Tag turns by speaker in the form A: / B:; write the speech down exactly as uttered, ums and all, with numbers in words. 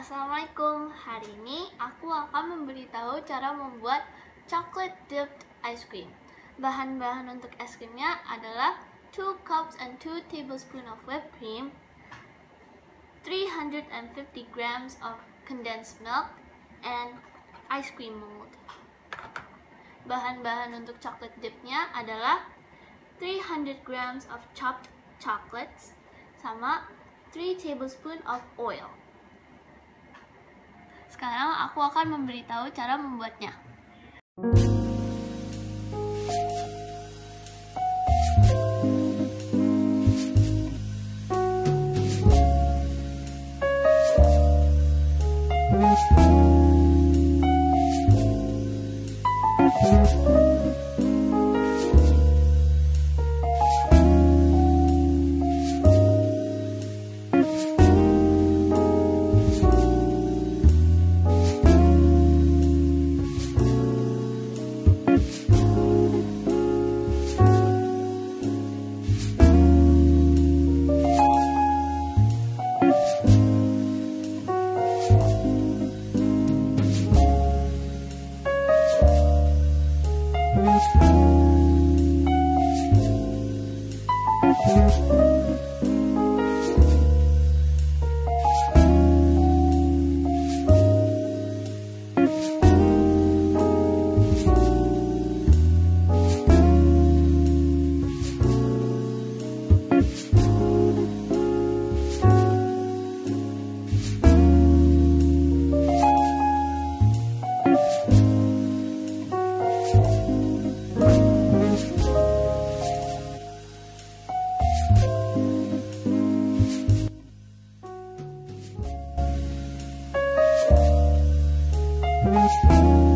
A: Assalamualaikum, hari ini aku akan memberitahu cara membuat chocolate dipped ice cream. Bahan-bahan untuk es krimnya adalah two cups and two tablespoons of whipped cream, three hundred fifty grams of condensed milk, and ice cream mold. Bahan-bahan untuk chocolate dipnya adalah three hundred grams of chopped chocolates sama three tablespoons of oil. Sekarang aku akan memberitahu cara membuatnya.
B: Thank you.